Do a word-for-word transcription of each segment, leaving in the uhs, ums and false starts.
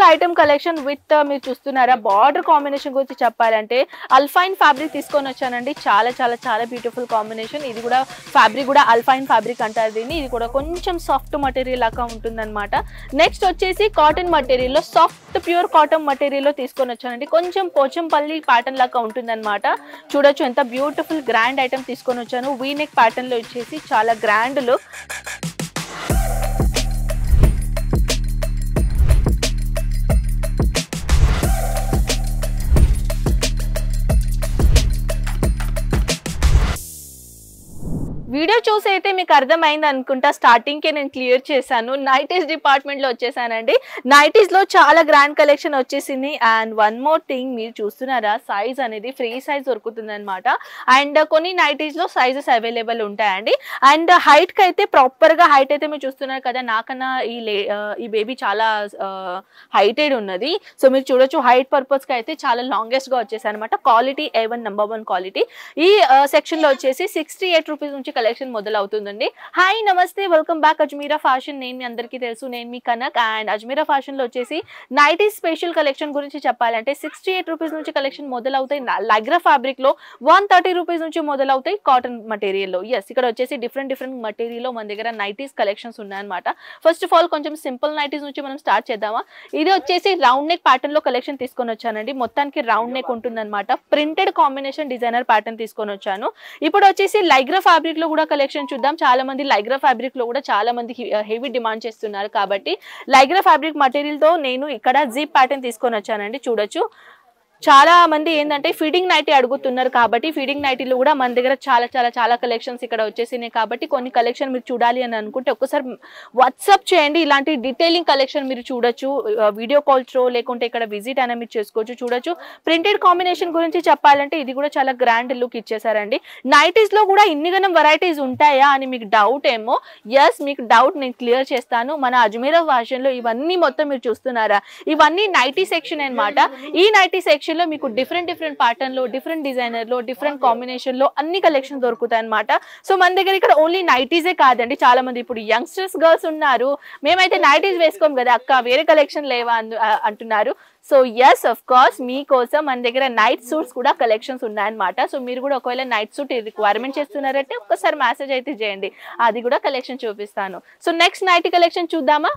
Item collection with మీరు చూస్తున్నారా border combination గురించి చెప్పాలంటే అల్ఫైన్ ఫ్యాబ్రిక్ తీసుకొని వచ్చానండి. చాలా చాలా చాలా బ్యూటిఫుల్ కాంబినేషన్. ఇది కూడా ఫ్యాబ్రిక్ కూడా అల్ఫైన్ ఫ్యాబ్రిక్ అంటారు దీన్ని. ఇది కూడా కొంచెం సాఫ్ట్ మెటీరియల్ లాగా ఉంటుందన్నమాట. నెక్స్ట్ వచ్చేసి కాటన్ మెటీరియల్ లో సాఫ్ట్ ప్యూర్ కాటన్ మెటీరియల్ లో తీసుకొని వచ్చానండి. కొంచెం పోచంపల్లి ప్యాటర్న్ లాగా ఉంటుందన్నమాట. చూడొచ్చు ఎంత బ్యూటిఫుల్ గ్రాండ్ ఐటమ్ తీసుకొని వచ్చాను. వీ నెక్ ప్యాటర్న్ లో వచ్చేసి చాలా గ్రాండ్ లుక్. వీడియో చూసి అయితే మీకు అర్థమైంది అనుకుంటా. స్టార్టింగ్ కే నేను క్లియర్ చేశాను. నైటీస్ డిపార్ట్మెంట్ లో వచ్చేసానండి. నైటీస్ లో చాలా గ్రాండ్ కలెక్షన్ వచ్చేసింది. అండ్ వన్ మోర్ థింగ్ మీరు చూస్తున్నారా సైజ్ అనేది ఫ్రీ సైజ్ దొరుకుతుంది అనమాట. అండ్ కొన్ని నైటీస్ లో సైజెస్ అవైలబుల్ ఉంటాయండి. అండ్ హైట్ కి అయితే ప్రాపర్ గా హైట్ అయితే మీరు చూస్తున్నారు కదా, నాకన్నా ఈ ఈ బేబీ చాలా హైటెడ్ ఉన్నది. సో మీరు చూడొచ్చు హైట్ పర్పస్ కి అయితే చాలా లాంగెస్ట్ గా వచ్చేసాయి అనమాట. Quality A one number one quality. ఈ సెక్షన్ లో వచ్చేసి సిక్స్టీ ఎయిట్ రూపీస్ నుంచి కలెక్షన్ మొదలవుతుందండి. హాయ్ నమస్తే, వెల్కమ్ బ్యాక్ అజ్మీరా ఫ్యాషన్. నేను మీ అందరికీ తెలుసు, నేను మీ కనక్. అండ్ అజ్మీరా ఫ్యాషన్ లో వచ్చేసి నైటీ స్పెషల్ కలెక్షన్ గురించి చెప్పాలంటే సిక్స్టీ ఎయిట్ రూపీస్ నుంచి కలెక్షన్ మొదలవుతాయి. లైగ్రా ఫ్యాబ్రిక్ లో వన్ థర్టీ రూపీస్ నుంచి మొదలవుతాయి. కాటన్ మటీరియల్ లో ఎస్ ఇక్కడ వచ్చేసి డిఫరెంట్ డిఫరెంట్ మటీరియల్ లో మన దగ్గర నైటీస్ కలెక్షన్స్ ఉన్నాయన్నమాట. ఫస్ట్ ఆఫ్ ఆల్ కొంచెం సింపుల్ నైటీస్ నుంచి మనం స్టార్ట్ చేద్దామా. ఇది వచ్చేసి రౌండ్ నెక్ ప్యాటర్న్ లో కలెక్షన్ తీసుకొని వచ్చానండి. మొత్తానికి రౌండ్ నెక్ ఉంటుంది అనమాట. ప్రింటెడ్ కాంబినేషన్ డిజైనర్ ప్యాటర్న్ తీసుకొని వచ్చాను. ఇప్పుడు వచ్చేసి లైగ్రా ఫ్యాబ్రిక్ లో కూడా కలెక్షన్ చూద్దాం. చాలా మంది లైగ్రా ఫ్యాబ్రిక్ లో కూడా చాలా మంది హెవీ డిమాండ్ చేస్తున్నారు కాబట్టి లైగ్రా ఫ్యాబ్రిక్ మటీరియల్ తో నేను ఇక్కడ జిప్ ప్యాటర్న్ తీసుకొని వచ్చానండి. చూడొచ్చు చాలా మంది ఏంటంటే ఫీడింగ్ నైటీ అడుగుతున్నారు కాబట్టి ఫీడింగ్ నైటీలు కూడా మన దగ్గర చాలా చాలా చాలా కలెక్షన్స్ ఇక్కడ వచ్చేసినాయి. కాబట్టి కొన్ని కలెక్షన్ మీరు చూడాలి అని అనుకుంటే ఒక్కసారి వాట్సాప్ చేయండి. ఇలాంటి డీటెయిలింగ్ కలెక్షన్ మీరు చూడొచ్చు. వీడియో కాల్ త్రో లేకుంటే ఇక్కడ విజిట్ అయినా మీరు చేసుకోవచ్చు. చూడొచ్చు ప్రింటెడ్ కాంబినేషన్ గురించి చెప్పాలంటే ఇది కూడా చాలా గ్రాండ్ లుక్ ఇచ్చేసారండి. నైటీస్ లో కూడా ఇన్ని గనం వెరైటీస్ ఉంటాయా అని మీకు డౌట్ ఏమో. ఎస్ మీకు డౌట్ నేను క్లియర్ చేస్తాను. మన అజ్మీరా ఫ్యాషన్ లో ఇవన్నీ మొత్తం మీరు చూస్తున్నారా, ఇవన్నీ నైటీ సెక్షన్ అనమాట. ఈ నైటీ సెక్షన్ లో మీకు డిఫరెంట్ డిఫరెంట్ ప్యాటర్న్ లో డిఫరెంట్ డిజైనర్ లో డిఫరెంట్ కాంబినేషన్ లో అన్ని కలెక్షన్ దొరుకుతాయి అనమాట. సో మన దగ్గర ఇక్కడ ఓన్లీ నైటీసే కాదండి. చాలా మంది ఇప్పుడు యంగ్స్టర్స్ గర్ల్స్ ఉన్నారు, మేమైతే నైటీస్ వేసుకోం కదా అక్క, వేరే కలెక్షన్ లేవా అంటున్నారు. సో ఎస్ ఆఫ్ కోర్స్ మీకోసం మన దగ్గర నైట్ సూట్స్ కూడా కలెక్షన్స్ ఉన్నాయన్నమాట. సో మీరు కూడా ఒకవేళ నైట్ సూట్ రిక్వైర్మెంట్ చేస్తున్నారంటే ఒక్కసారి మెసేజ్ అయితే చేయండి, అది కూడా కలెక్షన్ చూపిస్తాను. సో నెక్స్ట్ నైటీ కలెక్షన్ చూద్దామా.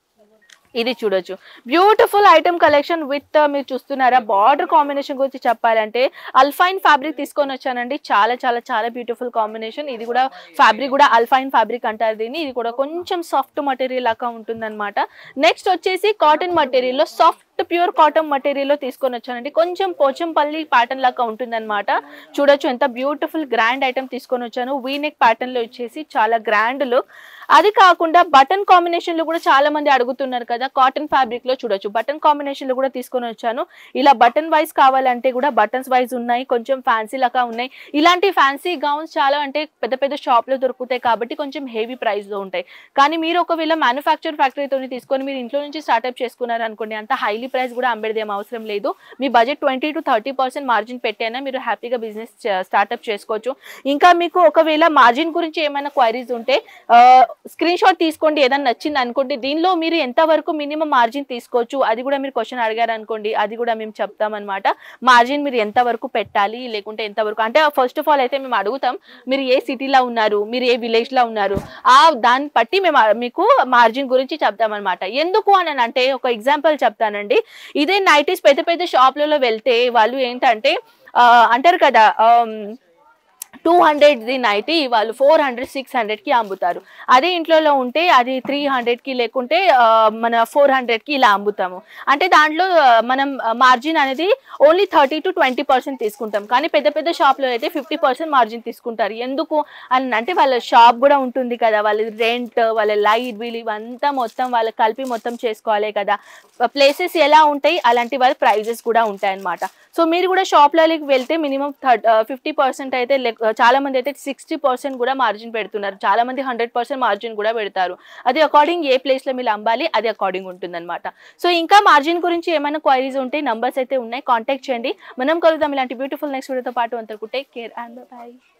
ఇది చూడొచ్చు బ్యూటిఫుల్ ఐటమ్ కలెక్షన్ విత్ మీరు చూస్తున్నారా బార్డర్ కాంబినేషన్ గురించి చెప్పాలంటే అల్ఫైన్ ఫ్యాబ్రిక్ తీసుకొని వచ్చానండి. చాలా చాలా చాలా బ్యూటిఫుల్ కాంబినేషన్. ఇది కూడా ఫ్యాబ్రిక్ కూడా అల్ఫైన్ ఫ్యాబ్రిక్ అంటారు దీన్ని. ఇది కూడా కొంచెం సాఫ్ట్ మెటీరియల్ లాగా ఉంటుందన్నమాట. నెక్స్ట్ వచ్చేసి కాటన్ మెటీరియల్ లో సాఫ్ట్ ప్యూర్ కాటన్ మెటీరియల్ లో తీసుకొని వచ్చానండి. కొంచెం పోచంపల్లి ప్యాటర్న్ లాగా ఉంటుందన్నమాట. చూడొచ్చు ఎంత బ్యూటిఫుల్ గ్రాండ్ ఐటమ్ తీసుకొని వచ్చాను. వీ నెక్ ప్యాటర్న్ లో వచ్చేసి చాలా గ్రాండ్ లుక్. అది కాకుండా బటన్ కాంబినేషన్ లో కూడా చాలా మంది అడుగుతున్నారు కదా కాటన్ ఫ్యాబ్రిక్ లో. చూడొచ్చు బటన్ కాంబినేషన్ లో కూడా తీసుకొని వచ్చాను. ఇలా బటన్ వైజ్ కావాలంటే కూడా బటన్స్ వైజ్ ఉన్నాయి, కొంచెం ఫ్యాన్సీ లాగా ఉన్నాయి. ఇలాంటి ఫ్యాన్సీ గౌన్స్ చాలా అంటే పెద్ద పెద్ద షాప్ లో దొరుకుతాయి కాబట్టి కొంచెం హెవీ ప్రైస్ లో ఉంటాయి. కానీ మీరు ఒకవేళ మ్యానుఫ్యాక్చర్ ఫ్యాక్టరీతో తీసుకొని మీరు ఇంట్లో నుంచి స్టార్ట్అప్ చేసుకున్నారు అనుకోండి, అంత హైలీ ప్రైస్ కూడా అమ్మేదేం అవసరం లేదు. మీ budget twenty to thirty percent margin పెట్టైనా మీరు హ్యాపీగా బిజినెస్ స్టార్ట్అప్ చేసుకోవచ్చు. ఇంకా మీకు ఒకవేళ మార్జిన్ గురించి ఏమైనా క్వైరీస్ ఉంటే స్క్రీన్ షాట్ తీసుకోండి. ఏదైనా నచ్చింది అనుకోండి, దీనిలో మీరు ఎంత వరకు మినిమం మార్జిన్ తీసుకోవచ్చు అది కూడా మీరు క్వశ్చన్ అడిగారు అనుకోండి, అది కూడా మేము చెప్తాం అనమాట. మార్జిన్ మీరు ఎంత వరకు పెట్టాలి లేకుంటే ఎంత వరకు అంటే ఫస్ట్ ఆఫ్ ఆల్ అయితే మేము అడుగుతాం మీరు ఏ సిటీలో ఉన్నారు, మీరు ఏ విలేజ్ లో ఉన్నారు, ఆ దాన్ని బట్టి మేము మీకు మార్జిన్ గురించి చెప్తాం అనమాట. ఎందుకు అని అంటే ఒక ఎగ్జాంపుల్ చెప్తానండి. ఇదే నైటీస్ పెద్ద పెద్ద షాప్లలో వెళ్తే వాళ్ళు ఏంటంటే అంటారు కదా టూ హండ్రెడ్ ది నైటీ వాళ్ళు ఫోర్ హండ్రెడ్ సిక్స్ హండ్రెడ్ కి అమ్ముతారు. అదే ఇంట్లో ఉంటే అది త్రీ హండ్రెడ్ కి లేకుంటే మన ఫోర్ హండ్రెడ్ కి ఇలా అమ్ముతాము. అంటే దాంట్లో మనం మార్జిన్ అనేది only thirty to twenty percent తీసుకుంటాం. కానీ పెద్ద పెద్ద షాప్ లో అయితే ఫిఫ్టీ పర్సెంట్ మార్జిన్ తీసుకుంటారు. ఎందుకు అని అంటే వాళ్ళ షాప్ కూడా ఉంటుంది కదా, వాళ్ళ రెంట్ వాళ్ళ లైట్ బిల్ ఇవంతా మొత్తం వాళ్ళ కలిపి మొత్తం చేసుకోవాలి కదా. ప్లేసెస్ ఎలా ఉంటాయి అలాంటి వాళ్ళ ప్రైజెస్ కూడా ఉంటాయి అనమాట. సో మీరు కూడా షాప్ లోకి వెళ్తే మినిమం ఫిఫ్టీ పర్సెంట్ అయితే చాలా మంది అయితే సిక్స్టీ పర్సెంట్ కూడా మార్జిన్ పెడుతున్నారు. చాలా మంది హండ్రెడ్ పర్సెంట్ మార్జిన్ కూడా పెడతారు. అది అకార్డింగ్ ఏ ప్లేస్ లో మీరు అమ్మాలి అది అకార్డింగ్ ఉంటుంది అనమాట. సో ఇంకా మార్జిన్ గురించి ఏమైనా క్వైరీస్ ఉంటే నంబర్స్ అయితే ఉన్నాయి, కాంటాక్ట్ చేయండి. మనం కలుద్దాం ఇలాంటి బ్యూటిఫుల్ నెక్స్ట్ వీడియోతో పాటు. అంతకు టేక్ కేర్ అండ్ బై.